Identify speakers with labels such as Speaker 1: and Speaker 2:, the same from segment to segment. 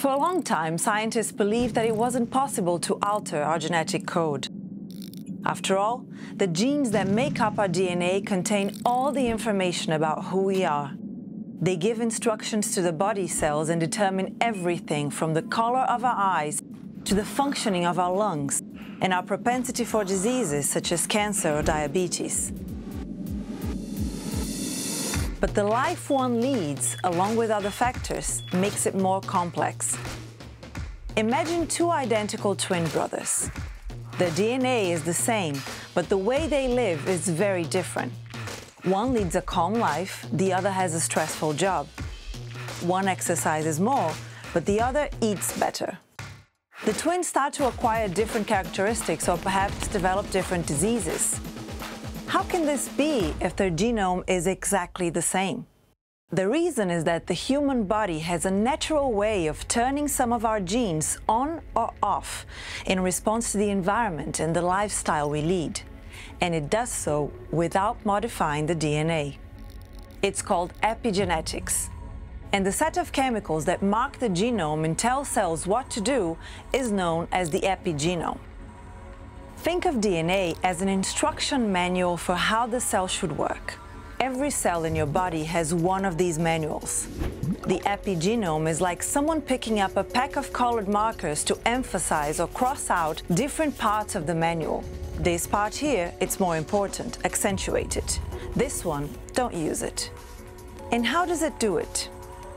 Speaker 1: For a long time, scientists believed that it wasn't possible to alter our genetic code. After all, the genes that make up our DNA contain all the information about who we are. They give instructions to the body cells and determine everything from the color of our eyes to the functioning of our lungs and our propensity for diseases such as cancer or diabetes. But the life one leads, along with other factors, makes it more complex. Imagine two identical twin brothers. Their DNA is the same, but the way they live is very different. One leads a calm life, the other has a stressful job. One exercises more, but the other eats better. The twins start to acquire different characteristics or perhaps develop different diseases. How can this be if their genome is exactly the same? The reason is that the human body has a natural way of turning some of our genes on or off in response to the environment and the lifestyle we lead. And it does so without modifying the DNA. It's called epigenetics. And the set of chemicals that mark the genome and tell cells what to do is known as the epigenome. Think of DNA as an instruction manual for how the cell should work. Every cell in your body has one of these manuals. The epigenome is like someone picking up a pack of colored markers to emphasize or cross out different parts of the manual. This part here, it's more important, accentuate it. This one, don't use it. And how does it do it?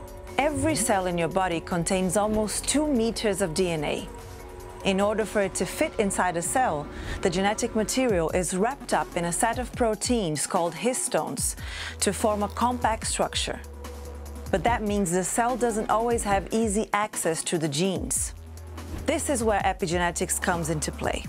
Speaker 1: Every cell in your body contains almost 2 meters of DNA. In order for it to fit inside a cell, the genetic material is wrapped up in a set of proteins called histones to form a compact structure. But that means the cell doesn't always have easy access to the genes. This is where epigenetics comes into play.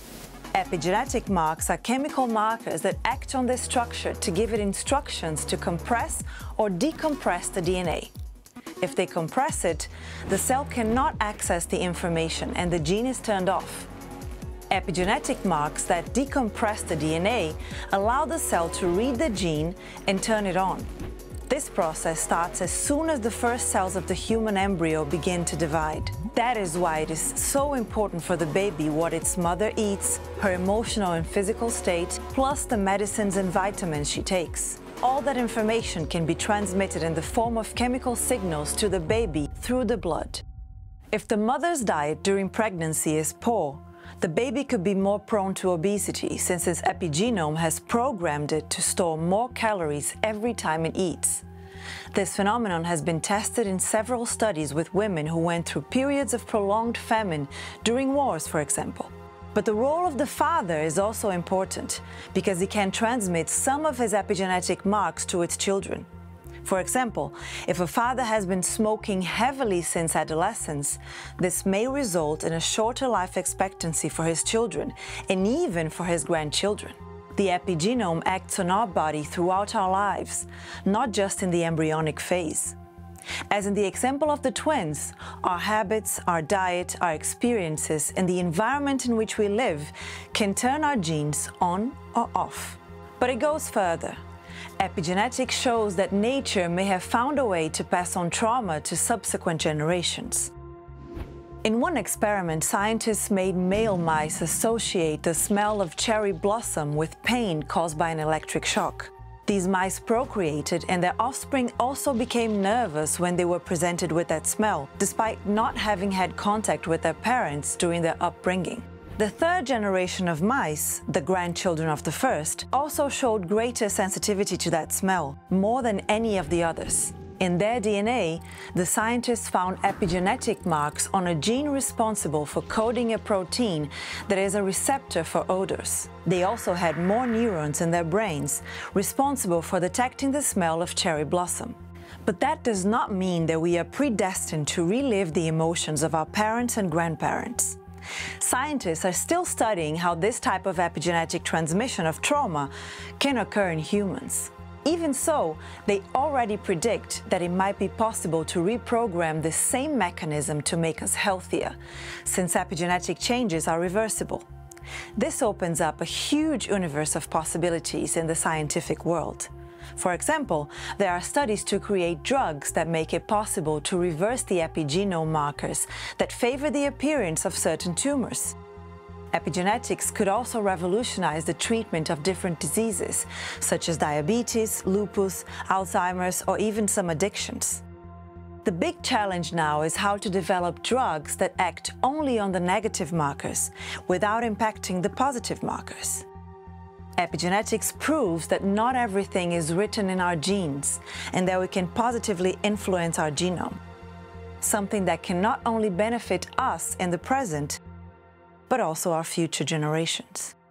Speaker 1: Epigenetic marks are chemical markers that act on this structure to give it instructions to compress or decompress the DNA. If they compress it, the cell cannot access the information and the gene is turned off. Epigenetic marks that decompress the DNA allow the cell to read the gene and turn it on. This process starts as soon as the first cells of the human embryo begin to divide. That is why it is so important for the baby what its mother eats, her emotional and physical state, plus the medicines and vitamins she takes. All that information can be transmitted in the form of chemical signals to the baby through the blood. If the mother's diet during pregnancy is poor, the baby could be more prone to obesity since its epigenome has programmed it to store more calories every time it eats. This phenomenon has been tested in several studies with women who went through periods of prolonged famine during wars, for example. But the role of the father is also important because he can transmit some of his epigenetic marks to its children. For example, if a father has been smoking heavily since adolescence, this may result in a shorter life expectancy for his children and even for his grandchildren. The epigenome acts on our body throughout our lives, not just in the embryonic phase. As in the example of the twins, our habits, our diet, our experiences, and the environment in which we live can turn our genes on or off. But it goes further. Epigenetics shows that nature may have found a way to pass on trauma to subsequent generations. In one experiment, scientists made male mice associate the smell of cherry blossom with pain caused by an electric shock. These mice procreated and their offspring also became nervous when they were presented with that smell, despite not having had contact with their parents during their upbringing. The third generation of mice, the grandchildren of the first, also showed greater sensitivity to that smell, more than any of the others. In their DNA, the scientists found epigenetic marks on a gene responsible for coding a protein that is a receptor for odors. They also had more neurons in their brains, responsible for detecting the smell of cherry blossom. But that does not mean that we are predestined to relive the emotions of our parents and grandparents. Scientists are still studying how this type of epigenetic transmission of trauma can occur in humans. Even so, they already predict that it might be possible to reprogram this same mechanism to make us healthier, since epigenetic changes are reversible. This opens up a huge universe of possibilities in the scientific world. For example, there are studies to create drugs that make it possible to reverse the epigenome markers that favor the appearance of certain tumors. Epigenetics could also revolutionize the treatment of different diseases, such as diabetes, lupus, Alzheimer's, or even some addictions. The big challenge now is how to develop drugs that act only on the negative markers without impacting the positive markers. Epigenetics proves that not everything is written in our genes and that we can positively influence our genome, something that can not only benefit us in the present, but also our future generations.